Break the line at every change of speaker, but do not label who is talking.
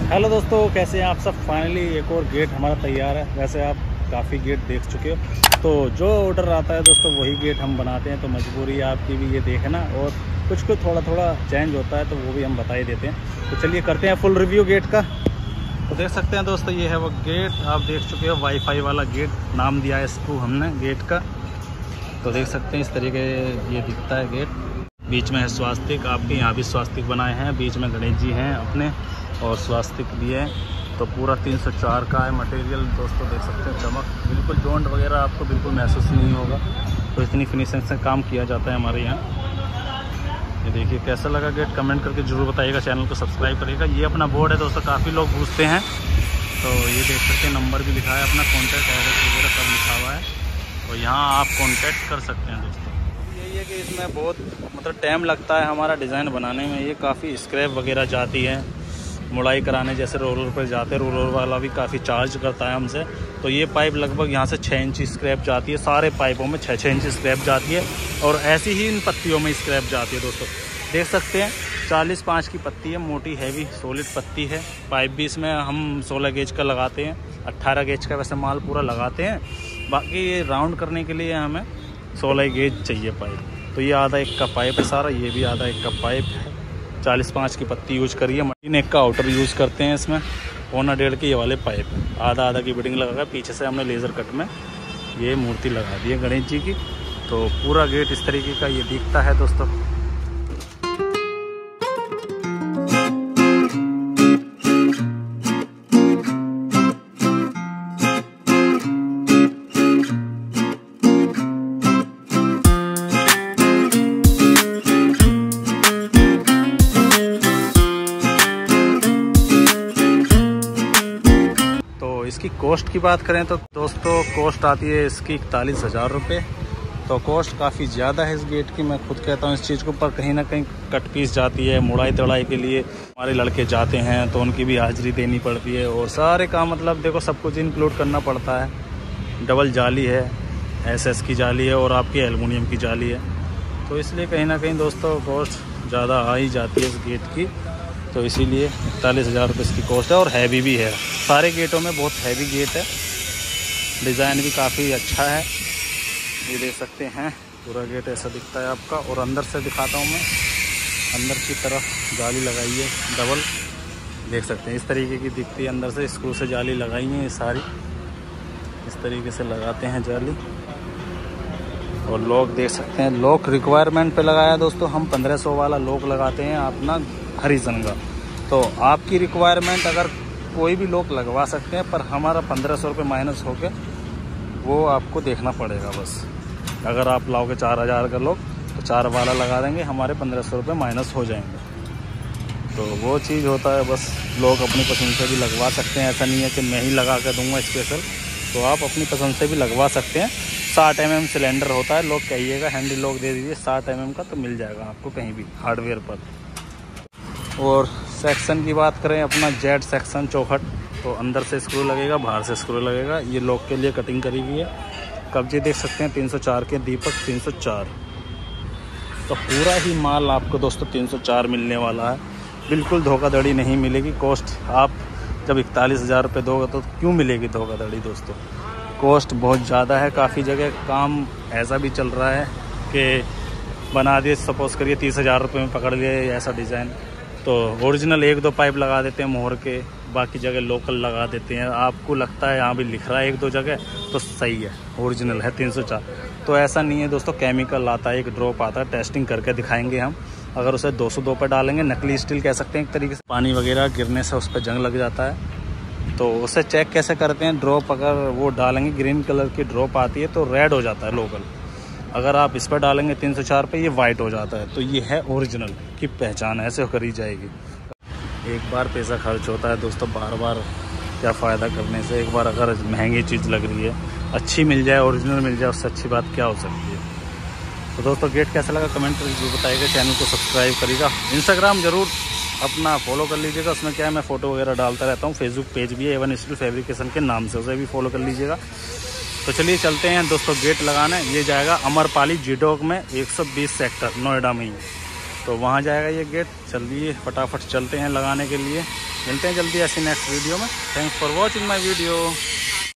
Hello दोस्तों, कैसे हैं आप सब। फाइनली एक और गेट हमारा तैयार है। वैसे आप काफ़ी गेट देख चुके हो, तो जो ऑर्डर आता है दोस्तों वही गेट हम बनाते हैं। तो मजबूरी आपकी भी ये देखना, और कुछ थोड़ा थोड़ा चेंज होता है तो वो भी हम बता ही देते हैं। तो चलिए करते हैं फुल रिव्यू गेट का। तो देख सकते हैं दोस्तों, ये है वो गेट आप देख चुके हो, वाईफाई वाला गेट नाम दिया है इसको हमने गेट का। तो देख सकते हैं इस तरीके ये दिखता है गेट। बीच में है स्वास्तिक, आपके यहाँ भी स्वास्तिक बनाए हैं, बीच में गणेश जी हैं अपने और स्वास्तिक भी है। तो पूरा 304 का है मटेरियल दोस्तों, देख सकते हैं चमक बिल्कुल, जोंट वगैरह आपको बिल्कुल महसूस नहीं होगा। तो इतनी फिनिशिंग से काम किया जाता है हमारे यहाँ। ये देखिए कैसा लगा गेट, कमेंट करके ज़रूर बताइएगा, चैनल को सब्सक्राइब करिएगा। ये अपना बोर्ड है दोस्तों, काफ़ी लोग पूछते हैं। तो ये देख सकते हैं नंबर भी लिखा है, अपना कॉन्टैक्ट एड्रेस वगैरह सब लिखा हुआ है। तो यहाँ आप कॉन्टैक्ट कर सकते हैं दोस्तों। यही है कि इसमें बहुत मतलब टाइम लगता है हमारा डिज़ाइन बनाने में। ये काफ़ी स्क्रैप वगैरह जाती है, मुड़ाई कराने जैसे रोलर पर जाते हैं, रोलर वाला भी काफ़ी चार्ज करता है हमसे। तो ये पाइप लगभग यहाँ से 6 इंच स्क्रैप जाती है, सारे पाइपों में 6-6 इंच स्क्रैप जाती है। और ऐसी ही इन पत्तियों में स्क्रैप जाती है दोस्तों, देख सकते हैं 40-5 की पत्ती है, मोटी हैवी सॉलिड पत्ती है। पाइप भी इसमें हम 16 गेज का लगाते हैं, 18 गेज का वैसे माल पूरा लगाते हैं। बाकी ये राउंड करने के लिए हमें 16 गेज चाहिए पाइप। तो ये आधा 1 का पाइप है सारा, ये भी आधा 1 का पाइप है। 40-5 की पत्ती यूज करिए, मशीन 1 का आउटर यूज़ करते हैं इसमें। 1.5 के ये वाले पाइप है, आधा की बिडिंग लगा। पीछे से हमने लेज़र कट में ये मूर्ति लगा दी है गणेश जी की। तो पूरा गेट इस तरीके का ये दिखता है दोस्तों। इसकी कॉस्ट की बात करें तो दोस्तों कॉस्ट आती है इसकी 41,000 रुपये। तो कॉस्ट काफ़ी ज़्यादा है इस गेट की, मैं खुद कहता हूँ इस चीज़ को। पर कहीं ना कहीं कट पीस जाती है, मुड़ाई तड़ाई के लिए हमारे लड़के जाते हैं तो उनकी भी हाजिरी देनी पड़ती है। और सारे काम मतलब देखो सब कुछ इंक्लूड करना पड़ता है। डबल जाली है, SS की जाली है और आपकी एल्युमिनियम की जाली है। तो इसलिए कहीं ना कहीं दोस्तों कॉस्ट ज़्यादा आ ही जाती है इस गेट की। तो इसीलिए 41,000 रुपये इसकी कॉस्ट है। और हैवी भी है, सारे गेटों में बहुत हैवी गेट है। डिज़ाइन भी काफ़ी अच्छा है, ये देख सकते हैं पूरा गेट ऐसा दिखता है आपका। और अंदर से दिखाता हूँ मैं, अंदर की तरफ जाली लगाई है डबल, देख सकते हैं इस तरीके की दिखती है। अंदर से स्क्रू से जाली लगाई है ये सारी, इस तरीके से लगाते हैं जाली। और लॉक देख सकते हैं, लॉक रिक्वायरमेंट पे लगाया दोस्तों हम 1500 वाला लॉक लगाते हैं अपना हरिजन का। तो आपकी रिक्वायरमेंट अगर कोई भी लॉक लगवा सकते हैं, पर हमारा 1500 रुपये माइनस होकर वो आपको देखना पड़ेगा बस। अगर आप लाओगे 4000 का लॉक तो 4 वाला लगा देंगे, हमारे 1500 रुपये माइनस हो जाएंगे। तो वो चीज़ होता है बस। लॉक अपनी पसंद से भी लगवा सकते हैं, ऐसा नहीं है कि मैं ही लगा कर दूँगा स्पेशल। तो आप अपनी पसंद से भी लगवा सकते हैं। 60 mm सिलेंडर होता है, लॉक कहिएगा हैंडल लॉक दे दीजिए 60 mm का, तो मिल जाएगा आपको कहीं भी हार्डवेयर पर। और सेक्शन की बात करें अपना जेड सेक्शन चौखट, तो अंदर से स्क्रू लगेगा, बाहर से स्क्रू लगेगा। ये लॉक के लिए कटिंग करी हुई है। कब्जे देख सकते हैं 304 के, दीपक 304। तो पूरा ही माल आपको दोस्तों 304 मिलने वाला है, बिल्कुल धोखाधड़ी नहीं मिलेगी। कॉस्ट आप जब 41,000 रुपये दोगे तो क्यों मिलेगी धोखाधड़ी दोस्तों। कॉस्ट बहुत ज़्यादा है। काफ़ी जगह काम ऐसा भी चल रहा है कि बना दिए, सपोज़ करिए 30,000 रुपये में पकड़ लिए ऐसा डिज़ाइन, तो ओरिजिनल 1-2 पाइप लगा देते हैं मोहर के, बाकी जगह लोकल लगा देते हैं। आपको लगता है यहाँ भी लिख रहा है 1-2 जगह तो सही है, ओरिजिनल है 304। तो ऐसा नहीं है दोस्तों, केमिकल आता है, एक ड्रॉप आता है, टेस्टिंग करके दिखाएंगे हम। अगर उसे 202 पर डालेंगे, नकली स्टील कह सकते हैं एक तरीके से, पानी वगैरह गिरने से उस पर जंग लग जाता है। तो उसे चेक कैसे करते हैं, ड्रॉप अगर वो डालेंगे ग्रीन कलर की ड्रॉप आती है तो रेड हो जाता है लोकल। अगर आप इस पर डालेंगे 304 पे, ये वाइट हो जाता है। तो ये है ओरिजिनल की पहचान, ऐसे करी जाएगी। एक बार पैसा खर्च होता है दोस्तों, बार बार क्या फ़ायदा करने से। एक बार अगर महंगी चीज़ लग रही है, अच्छी मिल जाए, ओरिजिनल मिल जाए, उससे अच्छी बात क्या हो सकती है। तो दोस्तों गेट कैसा लगा कमेंट करके जरूर बताइएगा, चैनल को सब्सक्राइब करिएगा, इंस्टाग्राम ज़रूर अपना फॉलो कर लीजिएगा। उसमें क्या है, मैं फ़ोटो वगैरह डालता रहता हूँ। फेसबुक पेज भी है A1 स्टील फैब्रिकेशन के नाम से, उसे भी फॉलो कर लीजिएगा। तो चलिए चलते हैं दोस्तों गेट लगाने। ये जाएगा अमरपाली जीडोक में 120 सेक्टर नोएडा में ही, तो वहाँ जाएगा ये गेट। चलिए फटाफट चलते हैं लगाने के लिए। मिलते हैं जल्दी ऐसी नेक्स्ट वीडियो में। Thanks for watching my video.